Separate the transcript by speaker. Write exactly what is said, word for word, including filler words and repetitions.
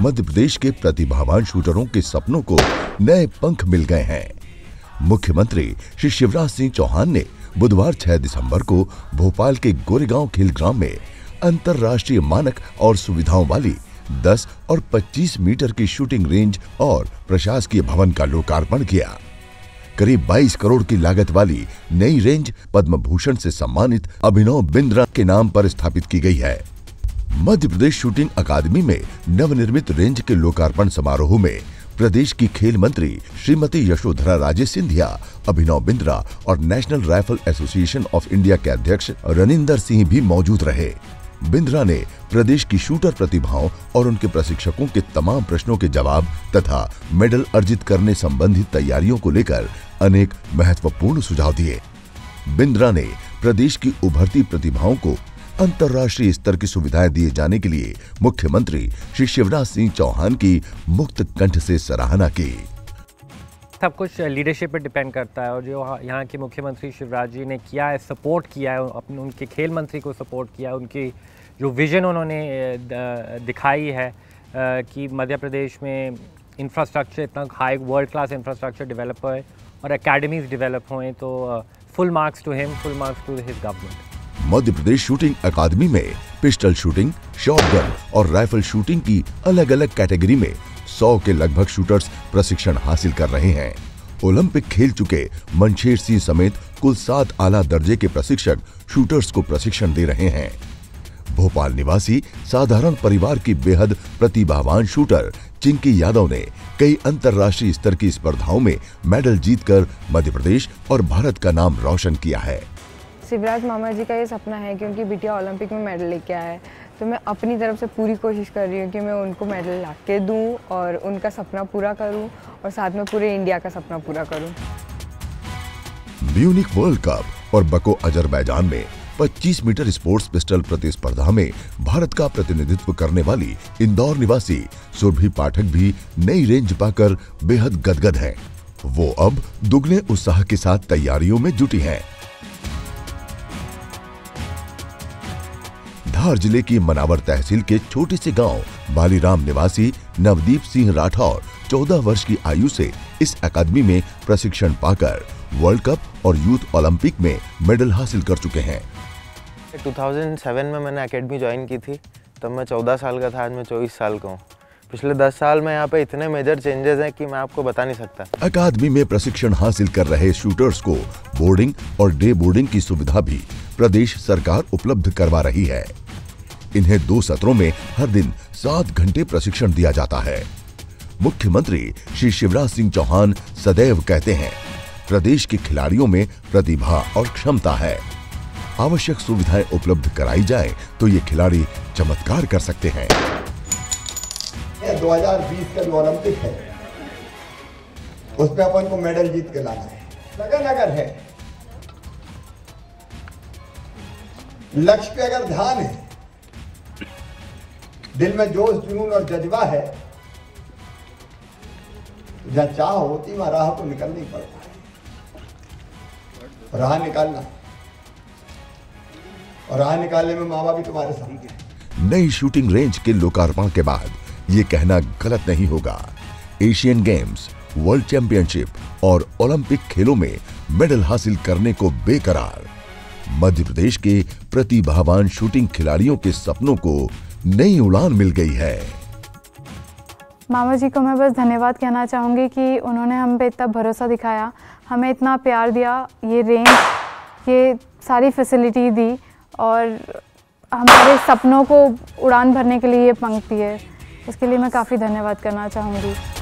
Speaker 1: मध्य प्रदेश के प्रतिभावान शूटरों के सपनों को नए पंख मिल गए हैं। मुख्यमंत्री श्री शिवराज सिंह चौहान ने बुधवार छह दिसंबर को भोपाल के गोरेगांव खेल ग्राउंड में अंतर्राष्ट्रीय मानक और सुविधाओं वाली दस और पच्चीस मीटर की शूटिंग रेंज और प्रशासकीय भवन का लोकार्पण किया। करीब बाईस करोड़ की लागत वाली नई रेंज पद्म भूषण से सम्मानित अभिनव बिंद्रा के नाम पर स्थापित की गई है। मध्य प्रदेश शूटिंग अकादमी में नवनिर्मित रेंज के लोकार्पण समारोह में प्रदेश की खेल मंत्री श्रीमती यशोधरा राजे सिंधिया, अभिनव बिंद्रा और National Rifle Association of India के अध्यक्ष रनिंदर सिंह भी मौजूद रहे। बिंद्रा ने प्रदेश की शूटर प्रतिभाओं और उनके प्रशिक्षकों के तमाम प्रश्नों के जवाब तथा मेडल अर्जित करने संबंधी तैयारियों को लेकर अनेक महत्वपूर्ण सुझाव दिए। बिंद्रा ने प्रदेश की उभरती प्रतिभाओं को अंतर्राष्ट्रीय स्तर की सुविधाएं दिए जाने के लिए मुख्यमंत्री श्री शिवराज सिंह चौहान की मुक्त कंठ से सराहना की।
Speaker 2: सब कुछ लीडरशिप पे डिपेंड करता है और जो यहाँ के मुख्यमंत्री शिवराज जी ने किया है, सपोर्ट किया है, अपने उनके खेल मंत्री को सपोर्ट किया, उनकी जो विज़न उन्होंने दिखाई है कि मध्य प्रदेश में इंफ्रास्ट्रक्चर इतना high world class infrastructure develop है और एकेडमीज डेवलप हुए, तो full marks to him, full marks to his government.
Speaker 1: Madhya Pradesh shooting अकादमी में पिस्टल शूटिंग, शॉटगन और राइफल शूटिंग की अलग अलग कैटेगरी में सौ के लगभग शूटर्स प्रशिक्षण हासिल कर रहे हैं। ओलंपिक खेल चुके मनशेर सिंह समेत कुल सात आला दर्जे के प्रशिक्षक शूटर्स को प्रशिक्षण दे रहे हैं। भोपाल निवासी साधारण परिवार की बेहद प्रतिभावान शूटर चिंकी यादव ने कई अंतर्राष्ट्रीय स्तर की स्पर्धाओं में मेडल जीतकर मध्य प्रदेश और भारत का नाम रोशन किया है।
Speaker 3: शिवराज मामा जी का ये सपना है कि उनकी बिटिया ओलंपिक में मेडल लेके आए, तो मैं अपनी तरफ से पूरी कोशिश कर रही हूँ कि मैं उनको मेडल ला के दूँ और उनका सपना पूरा करूँ और साथ में पूरे इंडिया का सपना पूरा करूँ।
Speaker 1: म्यूनिक वर्ल्ड कप और बको अजरबैजान में पच्चीस मीटर स्पोर्ट्स पिस्टल प्रतिस्पर्धा में भारत का प्रतिनिधित्व करने वाली इंदौर निवासी सुरभि पाठक भी नई रेंज पाकर बेहद गदगद हैं। वो अब दुगने उत्साह के साथ तैयारियों में जुटी हैं। धार जिले की मनावर तहसील के छोटे से गांव बालीराम निवासी नवदीप सिंह राठौर चौदह वर्ष की आयु से इस अकादमी में प्रशिक्षण पाकर वर्ल्ड कप और यूथ ओलंपिक में मेडल हासिल कर चुके हैं।
Speaker 4: दो हज़ार सात में मैंने एकेडमी ज्वाइन की थी, तब मैं चौदह साल का था, आज मैं चौबीस साल का हूँ। पिछले दस साल में यहाँ पे इतने मेजर चेंजेस हैं कि मैं आपको बता नहीं सकता।
Speaker 1: अकादमी में प्रशिक्षण हासिल कर रहे शूटर्स को बोर्डिंग और डे बोर्डिंग की सुविधा भी प्रदेश सरकार उपलब्ध करवा रही है। इन्हें दो सत्रों में हर दिन सात घंटे प्रशिक्षण दिया जाता है। मुख्यमंत्री श्री शिवराज सिंह चौहान सदैव कहते हैं, प्रदेश के खिलाड़ियों में प्रतिभा और क्षमता है, आवश्यक सुविधाएं उपलब्ध कराई जाए तो ये खिलाड़ी चमत्कार कर सकते हैं।
Speaker 5: दो हज़ार बीस का जो ओलंपिक है उसमें अपन को मेडल जीत के लाना है। लगन अगर है, लक्ष्य पे अगर ध्यान है, दिल में जोश जुनून और जज्बा है, जहाँ चाह होती वहां राह को निकलना ही पड़ता है। राह निकालना और राह निकालने में माँ बाप भी तुम्हारे साथ हैं।
Speaker 1: नई शूटिंग रेंज के लोकार्पण के बाद ये कहना गलत नहीं होगा, एशियन गेम्स, वर्ल्ड चैंपियनशिप और ओलंपिक खेलों में मेडल हासिल करने को बेकरार मध्य प्रदेश के प्रतिभावान शूटिंग खिलाड़ियों के सपनों को नई उड़ान मिल गई है।
Speaker 6: मामा जी को मैं बस धन्यवाद कहना चाहूँगी कि उन्होंने हम पे इतना भरोसा दिखाया, हमें इतना प्यार दिया, ये रेंज, ये सारी फैसिलिटी दी और हमारे सपनों को उड़ान भरने के लिए ये पंक्ति है, उसके लिए मैं काफ़ी धन्यवाद करना चाहूँगी।